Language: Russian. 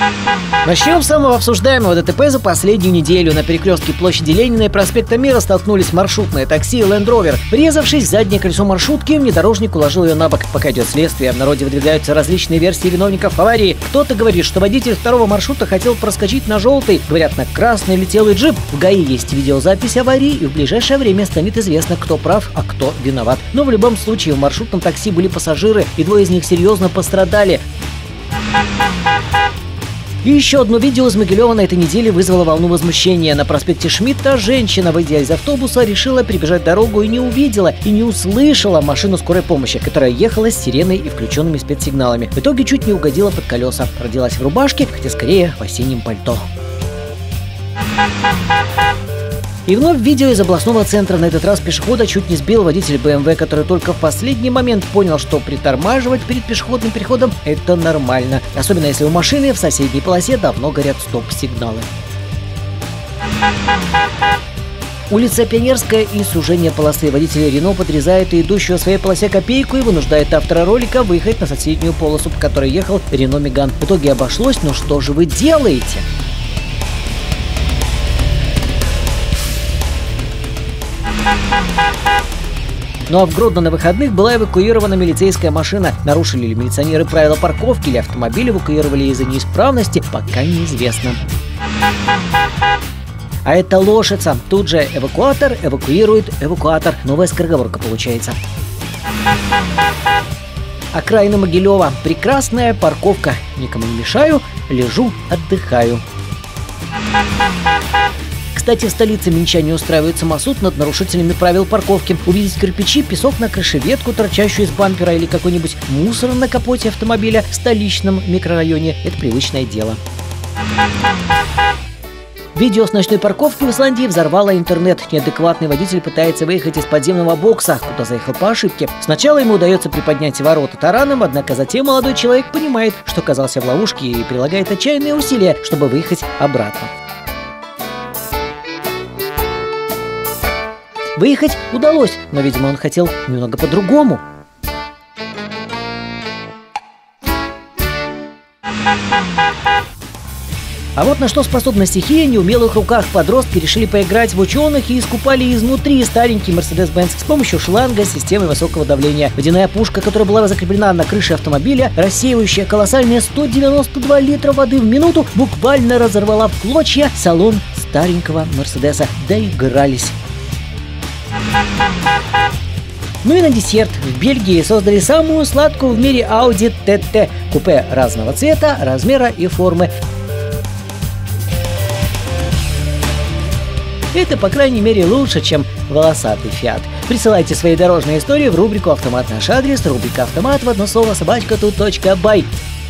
Начнем с самого обсуждаемого ДТП за последнюю неделю. На перекрестке площади Ленина и проспекта Мира столкнулись маршрутное такси и Land Rover. Врезавшись в заднее колесо маршрутки, внедорожник уложил ее на бок. Пока идет следствие, в народе выдвигаются различные версии виновников аварии. Кто-то говорит, что водитель второго маршрута хотел проскочить на желтый. Говорят, на красный летел и джип. В ГАИ есть видеозапись аварии, и в ближайшее время станет известно, кто прав, а кто виноват. Но в любом случае в маршрутном такси были пассажиры, и двое из них серьезно пострадали. И еще одно видео из Могилева на этой неделе вызвало волну возмущения. На проспекте Шмидта женщина, выйдя из автобуса, решила перебежать дорогу и не увидела и не услышала машину скорой помощи, которая ехала с сиреной и включенными спецсигналами. В итоге чуть не угодила под колеса. Родилась в рубашке, хотя скорее в осеннем пальто. И вновь видео из областного центра. На этот раз пешехода чуть не сбил водитель БМВ, который только в последний момент понял, что притормаживать перед пешеходным переходом – это нормально. Особенно если у машины в соседней полосе давно горят стоп-сигналы. Улица Пионерская и сужение полосы. Водитель Рено подрезает идущую в своей полосе копейку и вынуждает автора ролика выехать на соседнюю полосу, по которой ехал Рено Меган. В итоге обошлось, но что же вы делаете? Ну а в Гродно на выходных была эвакуирована милицейская машина. Нарушили ли милиционеры правила парковки или автомобиль эвакуировали из-за неисправности, пока неизвестно. А это Лошица. Тут же эвакуатор эвакуирует эвакуатор. Новая скороговорка получается. Окраина Могилева. Прекрасная парковка. Никому не мешаю, лежу, отдыхаю. Кстати, в столице минчане устраивают самосуд над нарушителями правил парковки. Увидеть кирпичи, песок на крыше, ветку, торчащую из бампера, или какой-нибудь мусор на капоте автомобиля в столичном микрорайоне – это привычное дело. Видео с ночной парковки в Исландии взорвало интернет. Неадекватный водитель пытается выехать из подземного бокса, куда заехал по ошибке. Сначала ему удается приподнять ворота тараном, однако затем молодой человек понимает, что оказался в ловушке, и прилагает отчаянные усилия, чтобы выехать обратно. Выехать удалось, но, видимо, он хотел немного по-другому. А вот на что способна стихия неумелых руках. Подростки решили поиграть в ученых и искупали изнутри старенький Mercedes-Benz с помощью шланга с системой высокого давления. Водяная пушка, которая была закреплена на крыше автомобиля, рассеивающая колоссальные 192 литра воды в минуту, буквально разорвала в клочья салон старенького Мерседеса. Доигрались. Ну и на десерт. В Бельгии создали самую сладкую в мире Audi TT. Купе разного цвета, размера и формы. Это, по крайней мере, лучше, чем волосатый Фиат. Присылайте свои дорожные истории в рубрику «Автомат. Наш адрес», рубрика «Автомат» в одно слово @тут.бай.